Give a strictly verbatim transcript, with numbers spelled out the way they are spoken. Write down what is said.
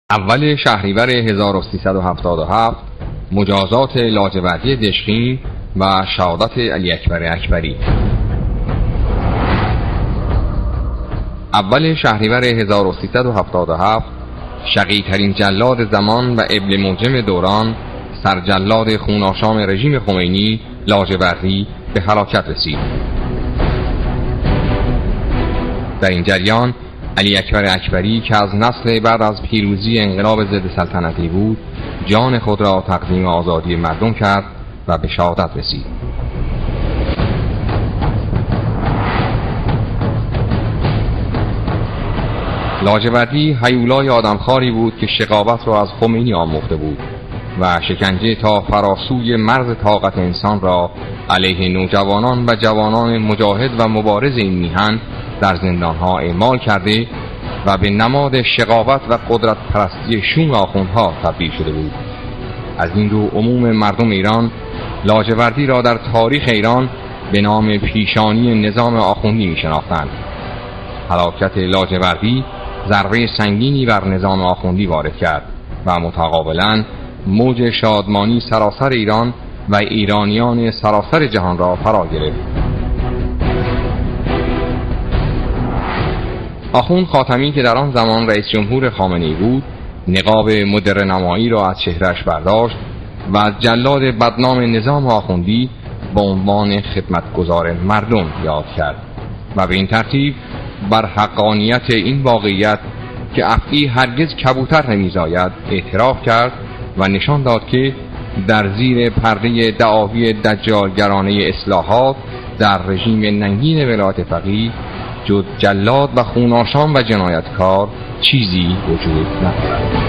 اول شهریور هزار و سیصد و هفتاد و هفت مجازات لاجوردی دشخیم و شهادت علی اکبر اکبری. اول شهریور هزار و سیصد و هفتاد و هفت شقی‌ترین جلاد زمان و ابن منجم دوران، سرجلاد خونآشام رژیم خمینی لاجوردی به هلاکت رسید. در این جریان علی اکبر اکبری که از نسل بعد از پیروزی انقلاب ضد سلطنتی بود، جان خود را تقدیم آزادی مردم کرد و به شهادت رسید. لاجوردی هیولای آدمخواری بود که شقاوت را از خمینی آموخته بود و شکنجه تا فراسوی مرز طاقت انسان را علیه نوجوانان و جوانان مجاهد و مبارز این میهن در زندانها اعمال کرده و به نماد شقاوت و قدرت پرستی شوم آخوندها تبدیل شده بود. از این رو عموم مردم ایران لاجوردی را در تاریخ ایران به نام پیشانی نظام آخوندی می شناختند. هلاکت لاجوردی ضربه سنگینی بر نظام آخوندی وارد کرد و متقابلاً موج شادمانی سراسر ایران و ایرانیان سراسر جهان را فرا گرفت. آخوند خاتمی که در آن زمان رئیس جمهور خامنه‌ای بود، نقاب مدرنمایی را از چهرهش برداشت و از جلاد بدنام نظام آخوندی به عنوان خدمتگزار مردم یاد کرد و به این ترتیب بر حقانیت این واقعیت که افعی هرگز کبوتر نمیزاید اعتراف کرد و نشان داد که در زیر پرده دعاوی دجالگرانه اصلاحات در رژیم ننگین ولایت فقیه جز جلاد و خونآشام و جنایتکار چیزی وجود ندارد.